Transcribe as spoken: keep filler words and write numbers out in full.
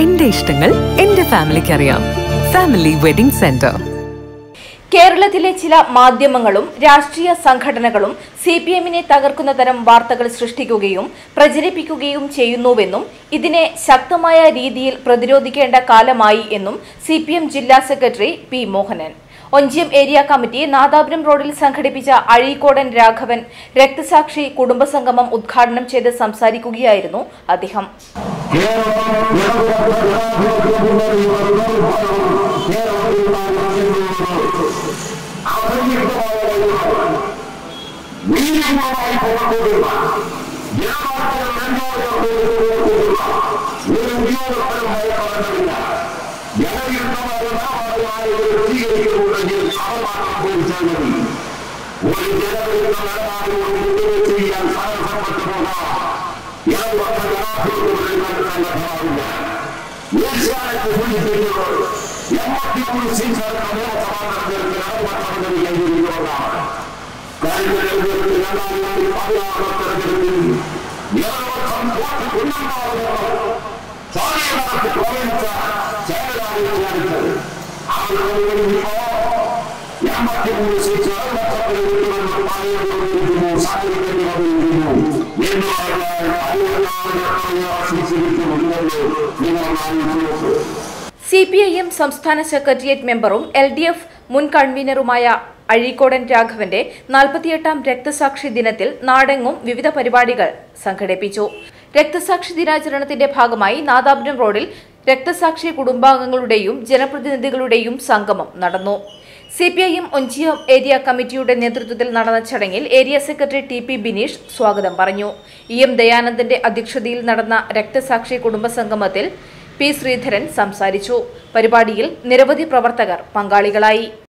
എന്റെ ഇഷ്ടങ്ങൾ എന്റെ ഫാമിലിക്ക് അറിയാം. Family wedding centre. കേരളത്തിലെ ചില മാധ്യമങ്ങളും രാഷ്ട്രീയ സംഘടനകളും സി പി എമ്മിനെ തകർക്കുന്ന തരം വാർത്തകൾ സൃഷ്ടിക്കുകയും പ്രചരിപ്പിക്കുകയും ചെയ്യുന്നുവെന്നും ഇതിനെ ശക്തമായ രീതിയിൽ പ്രതിരോധിക്കേണ്ട കാലമായി എന്നും സി പി എം ജില്ലാ secretary P Mohanan. Onchiyam area committee Nadapuram റോഡിൽ സംഘടിപ്പിച്ച അഴീക്കോടൻ രാഘവൻ രക്തസാക്ഷി കുടുംബസംഗമം ഉദ്ഘാടനം ചെയ്ത് സംസാരിക്കുകയായിരുന്നു അദ്ദേഹം. സി പി ഐ എം സംസ്ഥാന സെക്രട്ടേറിയറ്റ് മെമ്പറും എൽ ഡി എഫ് മുൻ കൺവീനറുമായ അഴീക്കോടൻ രാഘവന്റെ നാൽപ്പത്തിയെട്ടാം രക്തസാക്ഷി ദിനത്തിൽ നാടെങ്ങും വിവിധ പരിപാടികൾ സംഘടിപ്പിച്ചു. രക്തസാക്ഷി ദിനാചരണത്തിന്റെ ഭാഗമായി നാദാപുരം റോഡിൽ രക്തസാക്ഷി കുടുംബാംഗങ്ങളുടെയും ജനപ്രതിനിധികളുടെയും സംഗമം നടന്നു. C P I M Onchiyam area കമ്മിറ്റിയുടെ നേതൃത്വത്തിൽ നടന്ന ചടങ്ങിൽ area secretary T P Bineesh സ്വാഗതം പറഞ്ഞു. ഇ എം ദയാനന്ദന്റെ അധ്യക്ഷതയിൽ നടന്ന രക്തസാക്ഷി കുടുംബസംഗമത്തിൽ പി ശ്രീധരൻ സംസാരിച്ചു. പരിപാടിയിൽ നിരവധി പ്രവർത്തകർ പങ്കാളികളായി.